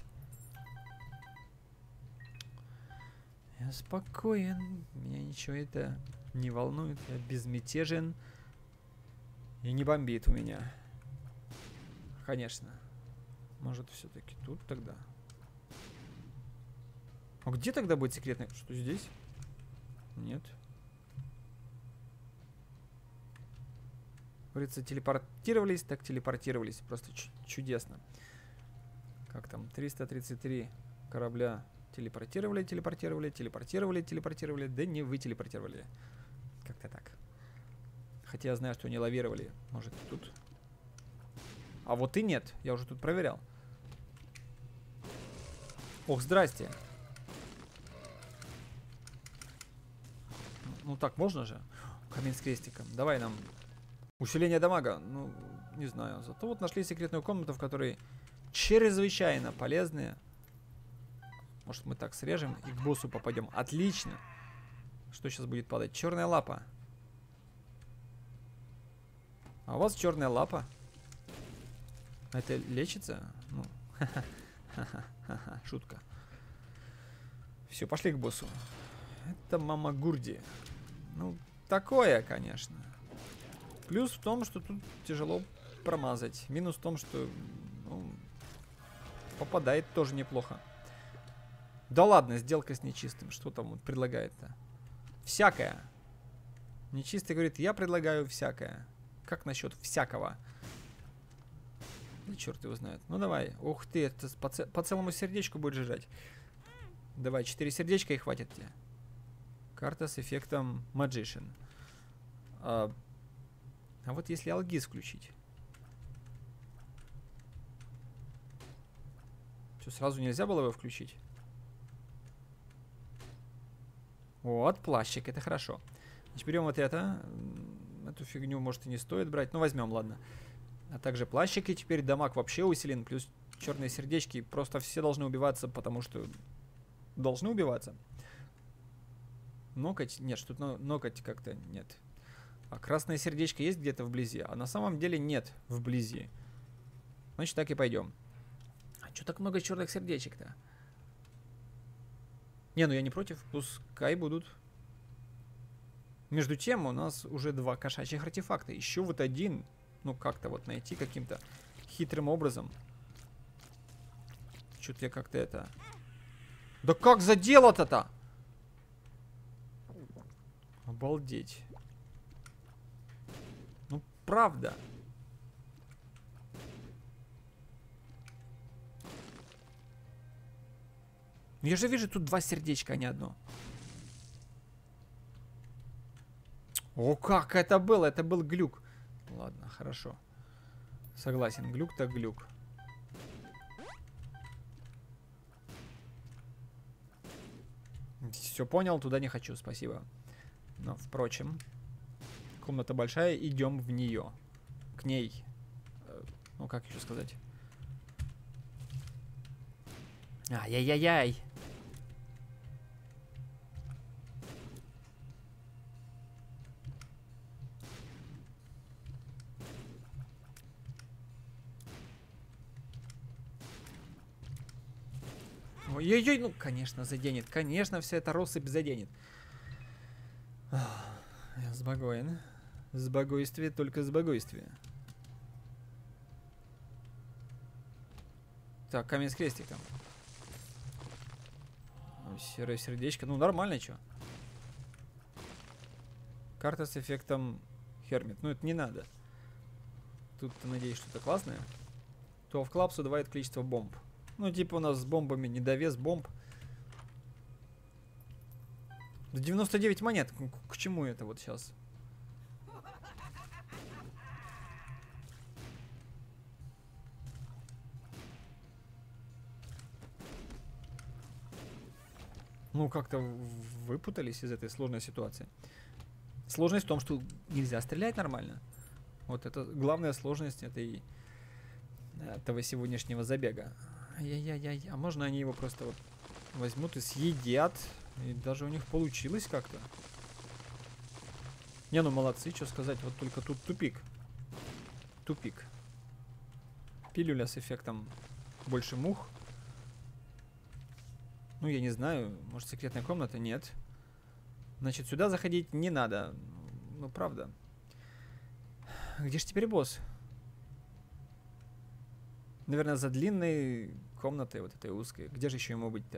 Я спокоен. Меня ничего это не волнует. Я безмятежен. И не бомбит у меня. Конечно. Может, все-таки тут тогда? А где тогда будет секретный? Что, здесь? Нет. Говорится, телепортировались, так телепортировались. Просто чудесно. Как там? 333 корабля телепортировали. Да не вы телепортировали. Как-то так. Хотя я знаю, что они лавировали. Может, тут... А вот и нет. Я уже тут проверял. Ох, здрасте. Ну так можно же? Камень с крестиком. Давай нам усиление дамага. Ну, не знаю. Зато вот нашли секретную комнату, в которой чрезвычайно полезные. Может, мы так срежем и к боссу попадем. Отлично. Что сейчас будет падать? Черная лапа. А у вас черная лапа. Это лечится? Ну, шутка. Все, пошли к боссу. Это мама Гурди. Ну, такое, конечно. Плюс в том, что тут тяжело промазать. Минус в том, что ну, попадает тоже неплохо. Да ладно, сделка с нечистым. Что там вот предлагает-то? Всякое. Нечистый говорит, я предлагаю всякое. Как насчет всякого? Да черт его знает. Ну давай. Ух ты, это по целому сердечку будет жрать. Давай, 4 сердечка и хватит тебе. Карта с эффектом Magician. А вот если Алгиз включить. Что, сразу нельзя было его включить? Вот, плащик, это хорошо. Значит, берем вот это. Эту фигню, может, и не стоит брать. Ну, возьмем, ладно. А также плащик, и теперь дамаг вообще усилен. Плюс черные сердечки. Просто все должны убиваться, потому что должны убиваться. Нокоть? Нет, что-то нокоть как-то нет. А красное сердечко есть где-то вблизи? А на самом деле нет вблизи. Значит, так и пойдем. А что так много черных сердечек-то? Не, ну я не против. Пускай будут. Между тем, у нас уже 2 кошачьих артефакта. Еще вот один, ну, как-то вот найти каким-то хитрым образом. Что-то я как-то это... Да как задело-то-то? Обалдеть. Ну, правда. Я же вижу тут 2 сердечка, а не одно. О, как это было? Это был глюк. Ладно, хорошо. Согласен, глюк так глюк. Все понял, туда не хочу, спасибо. Но, впрочем, комната большая, идем в нее. К ней. Ну, как еще сказать? Ай-яй-яй-яй. Ой-ой-ой, ну, конечно, заденет. Конечно, вся эта россыпь заденет. Я сбогоен. Сбогойствие, только сбогойствие. Так, камень с крестиком. Серое сердечко. Ну, нормально, чё. Карта с эффектом Хермит. Ну, это не надо. Тут, надеюсь, что-то классное. То в клапс удваивает количество бомб. Ну, типа у нас с бомбами недовес бомб. 99 монет. К чему это вот сейчас? Ну, как-то выпутались из этой сложной ситуации. Сложность в том, что нельзя стрелять нормально. Вот это главная сложность этого сегодняшнего забега. Ай-яй-яй-яй. А можно они его просто вот возьмут и съедят? И даже у них получилось как-то. Не, ну молодцы, что сказать. Вот только тут тупик. Тупик. Пилюля с эффектом больше мух. Ну, я не знаю. Может, секретная комната? Нет. Значит, сюда заходить не надо. Ну, правда. Где же теперь босс? Наверное, за длинной комнатой, вот этой узкой. Где же еще ему быть-то?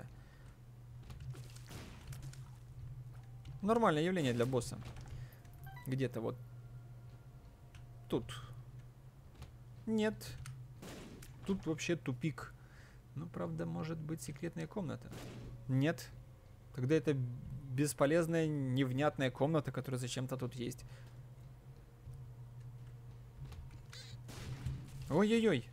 Нормальное явление для босса. Где-то вот тут. Нет. Тут вообще тупик. Ну, правда, может быть секретная комната. Нет. Тогда это бесполезная, невнятная комната, которая зачем-то тут есть. Ой-ой-ой.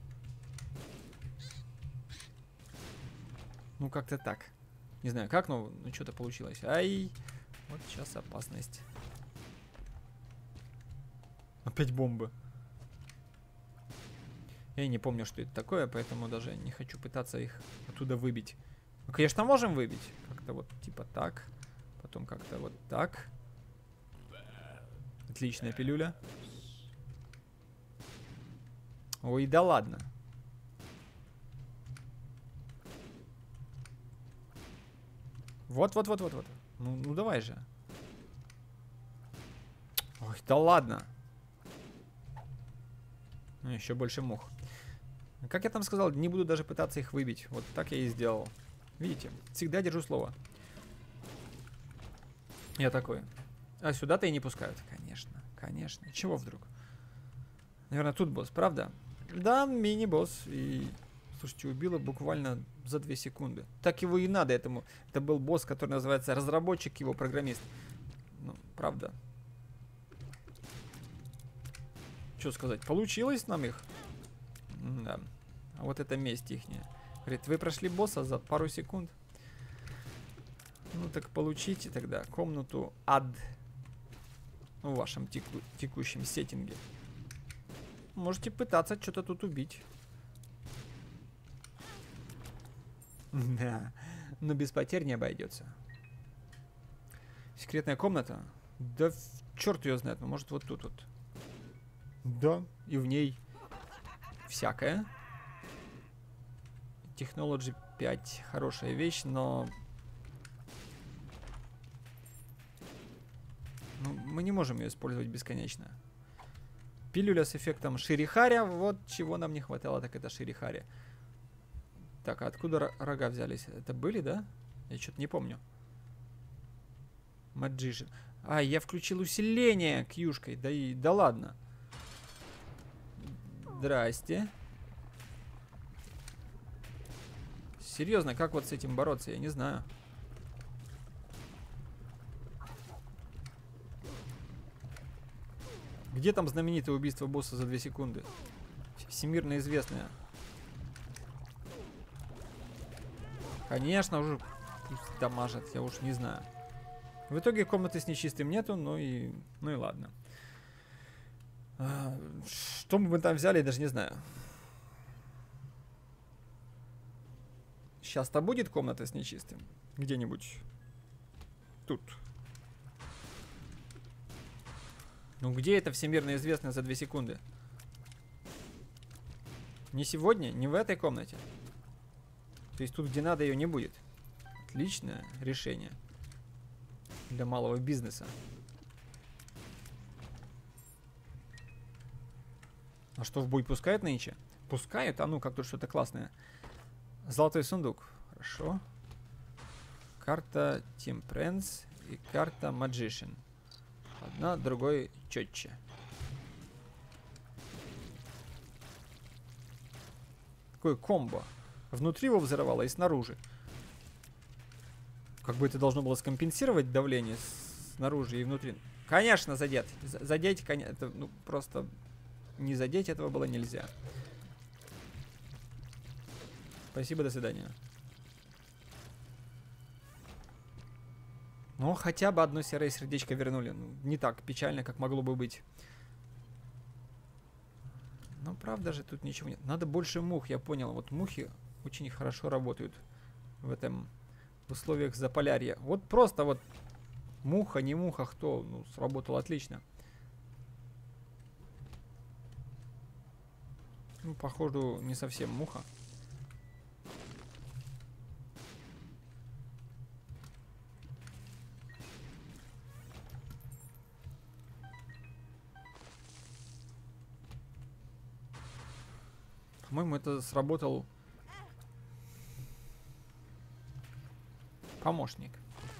Ну, как-то так. Не знаю как, но ну, что-то получилось. Ай! Вот сейчас опасность. Опять бомбы. Я не помню, что это такое, поэтому даже не хочу пытаться их оттуда выбить. Ну, конечно, можем выбить. Как-то вот типа так. Потом как-то вот так. Отличная пилюля. Ой, да ладно. Вот. Ну давай же. Ой, да ладно. Ну, еще больше мух. Как я там сказал, не буду даже пытаться их выбить. Вот так я и сделал. Видите? Всегда держу слово. Я такой. А сюда-то и не пускают. Конечно, конечно. Чего вдруг? Наверное, тут босс, правда? Да, мини-босс. И, слушайте, убило буквально за 2 секунды. Так его и надо этому. Это был босс, который называется разработчик, его программист. Ну, правда. Что сказать? Получилось нам их? Да. А вот это месть ихняя. Говорит, вы прошли босса за пару секунд. Ну так получите тогда комнату ад. В вашем текущем сеттинге. Можете пытаться что-то тут убить. Да. Но без потерь не обойдется. Секретная комната? Да черт ее знает. Ну может вот тут вот. Да. И в ней всякое. Technology 5 хорошая вещь, но... Мы не можем ее использовать бесконечно. Пилюля с эффектом Ширихаря. Вот чего нам не хватало, так это Ширихаря. Так, а откуда рога взялись? Это были, да? Я что-то не помню. Magician. А, я включил усиление кьюшкой. Да ладно. Здрасте. Серьезно, как вот с этим бороться? Я не знаю. Где там знаменитое убийство босса за 2 секунды? Всемирно известное. Конечно, уже пусть дамажат, я уж не знаю. В итоге комнаты с нечистым нету, ну и ладно. Что мы там взяли, я даже не знаю. Сейчас-то будет комната с нечистым? Где-нибудь тут. Ну где это всемирно известное за 2 секунды? Не сегодня, не в этой комнате. То есть тут, где надо, ее не будет. Отличное решение. Для малого бизнеса. А что, в бой пускают нынче? Пускают? А ну, как тут что-то классное. Золотой сундук. Хорошо. Карта Temperance и карта Magician. Одна другой четче. Такое комбо. Внутри его взорвало и снаружи. Как бы это должно было скомпенсировать давление снаружи и внутри. Конечно, задеть. Задеть, конечно, это, ну, просто не задеть этого было нельзя. Спасибо, до свидания. Но хотя бы одно серое сердечко вернули. Ну, не так печально, как могло бы быть. Но правда же тут ничего нет. Надо больше мух, я понял. Вот мухи очень хорошо работают в условиях Заполярья. Вот просто вот муха, не муха, кто, ну, сработал отлично. Ну, походу, не совсем муха. По-моему, это сработал помощник.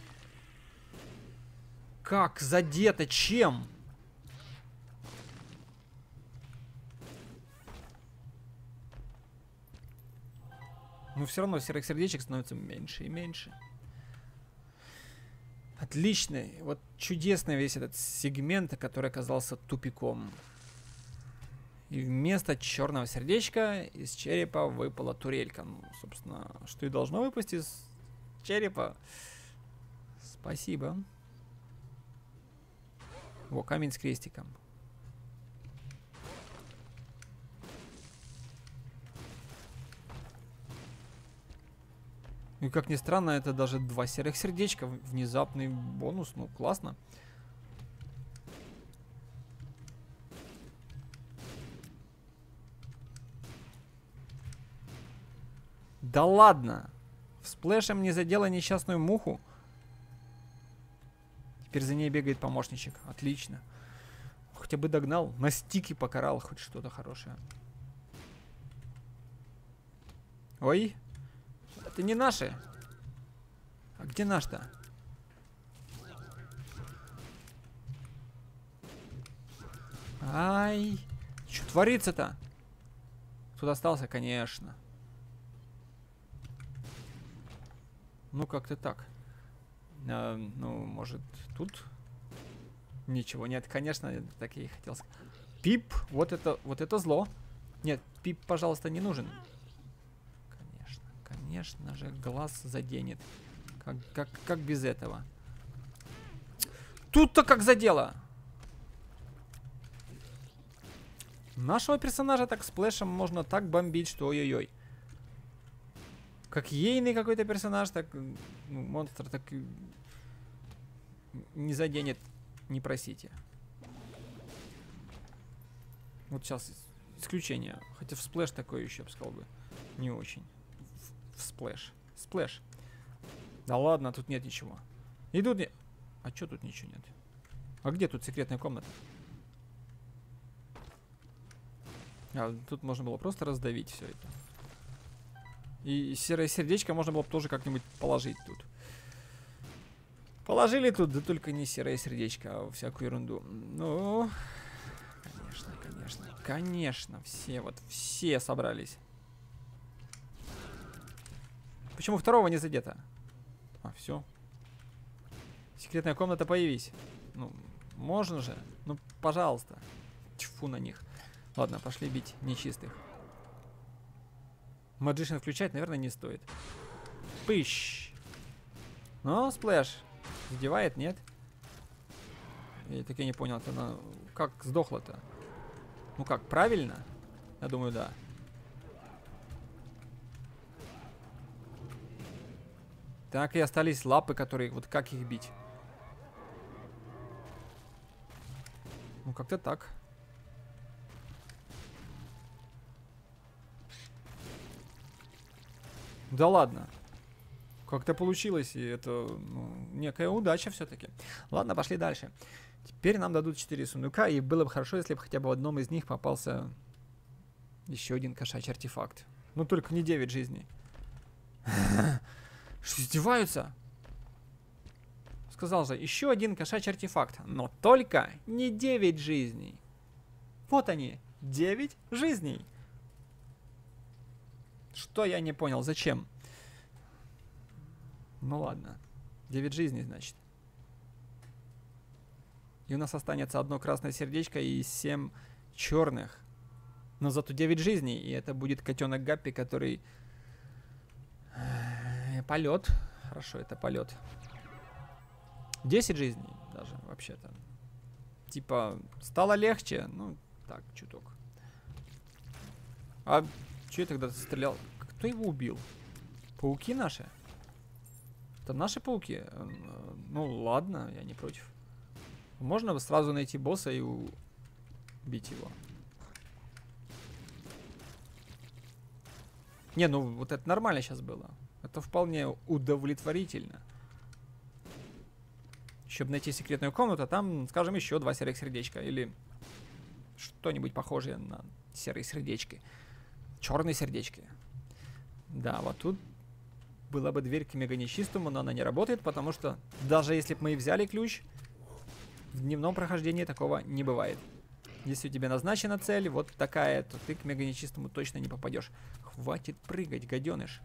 Как задето? Чем? Но все равно серых сердечек становится меньше и меньше. Отличный. Вот чудесный весь этот сегмент, который оказался тупиком. И вместо черного сердечка из черепа выпала турелька. Ну, собственно, что и должно выпасть из черепа. Спасибо. О, камень с крестиком. И как ни странно, это даже 2 серых сердечка. Внезапный бонус. Ну, классно. Да ладно! Всплэшем не задела несчастную муху. Теперь за ней бегает помощничек. Отлично. Хотя бы догнал. На стике покарал хоть что-то хорошее. Ой. Это не наши. А где наш-то? Ай. Что творится-то? Тут остался, конечно. Ну, как-то так. Ну, может, тут ничего нет. Конечно, так я и хотел сказать. Пип, вот это зло. Нет, Пип, пожалуйста, не нужен. Конечно же, глаз заденет. Как без этого? Тут-то как задело! Нашего персонажа так сплэшем можно так бомбить, что ой-ой-ой. Как ейный какой-то персонаж, так ну, монстр так не заденет, не просите. Вот сейчас исключение. Хотя в сплэш такое еще, я бы сказал бы, не очень. В сплэш. Сплэш. Да ладно, тут нет ничего. И тут нет. А чё тут ничего нет? А где тут секретная комната? А, тут можно было просто раздавить все это. И серое сердечко можно было бы тоже как-нибудь положить тут. Положили тут, да только не серое сердечко, а всякую ерунду. Ну, конечно, конечно, конечно, все собрались. Почему второго не задето? А, все. Секретная комната, появись. Ну, можно же. Ну, пожалуйста. Тьфу на них. Ладно, пошли бить нечистых. Magician включать, наверное, не стоит. Пыщ. Ну, сплэш. Задевает, нет? Так я не понял, это она как сдохла-то? Ну как, правильно? Я думаю, да. Так и остались лапы, которые... Вот как их бить? Ну, как-то так. Да ладно. Как-то получилось, и это некая удача все-таки. Ладно, пошли дальше. Теперь нам дадут 4 сундука, и было бы хорошо, если бы хотя бы в одном из них попался еще один кошачий артефакт. Ну, только не 9 жизней. Что, издеваются? Сказал же, еще один кошачий артефакт, но только не 9 жизней. Вот они, 9 жизней. Что я не понял, зачем? Ну ладно. 9 жизней, значит. И у нас останется одно красное сердечко и 7 черных. Но зато 9 жизней. И это будет котенок Гаппи, который... Полет. Хорошо, это полет. 10 жизней даже, вообще-то. Типа, стало легче. Ну, так, чуток. А что я тогда стрелял? Кто его убил? Пауки наши? Это наши пауки? Ну ладно, я не против. Можно сразу найти босса и убить его. Не, ну вот это нормально сейчас было. Это вполне удовлетворительно. Чтобы найти секретную комнату, там, скажем, еще 2 серых сердечка. Или что-нибудь похожее на серые сердечки. Черные сердечки. Да, вот тут была бы дверь к мега нечистому, но она не работает, потому что даже если бы мы и взяли ключ, в дневном прохождении такого не бывает. Если у тебя назначена цель, вот такая, то ты к мега нечистому точно не попадешь. Хватит прыгать, гаденыш.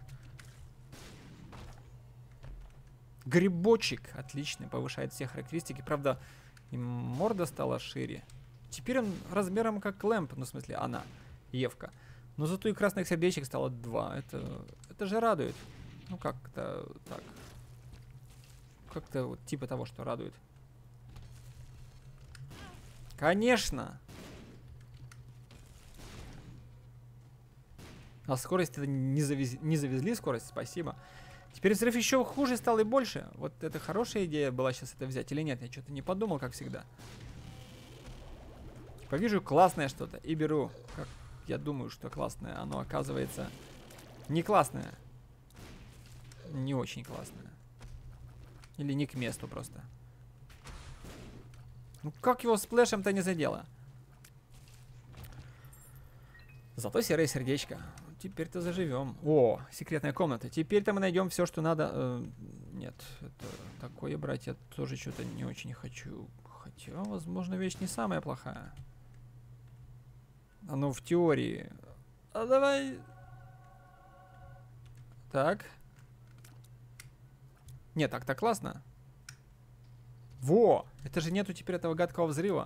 Грибочек. Отлично, повышает все характеристики. Правда, и морда стала шире. Теперь он размером как Лэмп, ну в смысле она, Евка. Но зато и красных сердечек стало 2. Это же радует. Ну как-то так. Как-то вот типа того, что радует. Конечно! А скорость это не завезли скорость, спасибо. Теперь взрыв еще хуже стал и больше. Вот это хорошая идея была сейчас это взять или нет? Я что-то не подумал, как всегда. Типа вижу классное что-то и беру. Как я думаю, что классное. Оно оказывается не классное. Не очень классное. Или не к месту просто. Ну как его сплэшем-то не задело? Зато серое сердечко. Теперь-то заживем. О, секретная комната. Теперь-то мы найдем все, что надо. Нет, это такое брать я тоже что-то не очень хочу. Хотя, возможно, вещь не самая плохая. А ну, в теории. А давай. Так. Нет, так-то классно. Во! Это же нету теперь этого гадкого взрыва.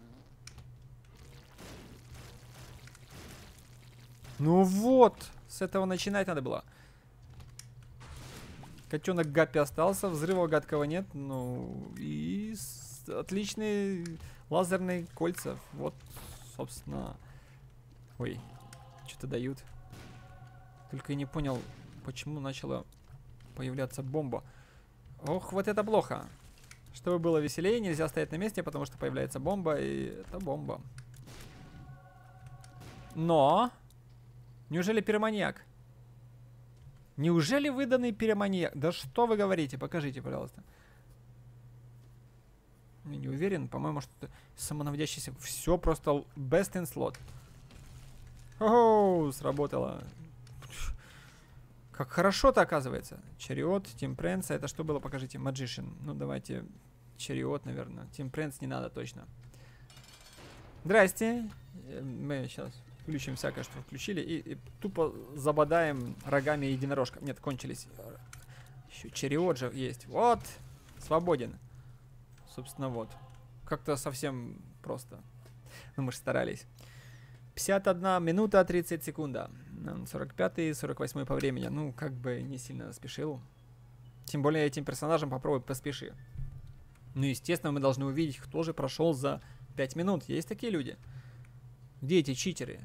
Ну вот! С этого начинать надо было. Котенок Гаппи остался, взрыва гадкого нет. Ну и отличные лазерные кольца. Вот, собственно. Ой, что-то дают. Только я не понял, почему начала появляться бомба. Ох, вот это плохо. Чтобы было веселее, нельзя стоять на месте, потому что появляется бомба, и это бомба. Но... Неужели пироманьяк? Неужели выданный пироманьяк? Да что вы говорите? Покажите, пожалуйста. Я не уверен, по-моему, что это самонаводящийся. Все просто best in slot. О, сработало. Как хорошо-то оказывается. Чариот, Темпренс. Это что было? Покажите. Magician. Ну, давайте. Чариот, наверное. Темпренс не надо точно. Здрасте. Мы сейчас включим всякое, что включили. И тупо забодаем рогами единорожка. Нет, кончились. Еще Чариот же есть. Вот. Свободен. Собственно, вот. Как-то совсем просто. Ну, мы же старались. 51 минута 30 секунда. 45-й, 48-й по времени. Ну, как бы не сильно спешил. Тем более этим персонажем попробуй поспеши. Ну, естественно, мы должны увидеть, кто же прошел за 5 минут. Есть такие люди? Где эти читеры?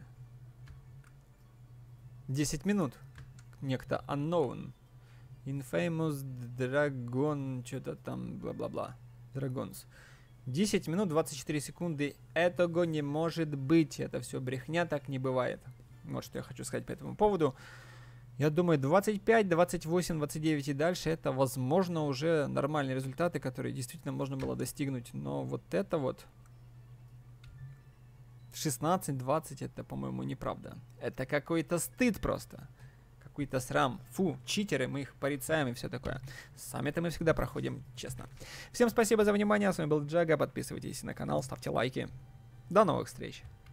10 минут. Некто unknown. Infamous Dragon. Что-то там, бла-бла-бла. Dragons. 10 минут 24 секунды. Этого не может быть. Это все брехня, так не бывает. Вот что я хочу сказать по этому поводу. Я думаю, 25, 28, 29 и дальше это, возможно, уже нормальные результаты, которые действительно можно было достигнуть. Но вот это вот 16, 20 это, по-моему, неправда. Это какой-то стыд просто. Какой-то срам. Фу, читеры, мы их порицаем и все такое. Сами-то мы всегда проходим честно. Всем спасибо за внимание. С вами был Джага. Подписывайтесь на канал, ставьте лайки. До новых встреч.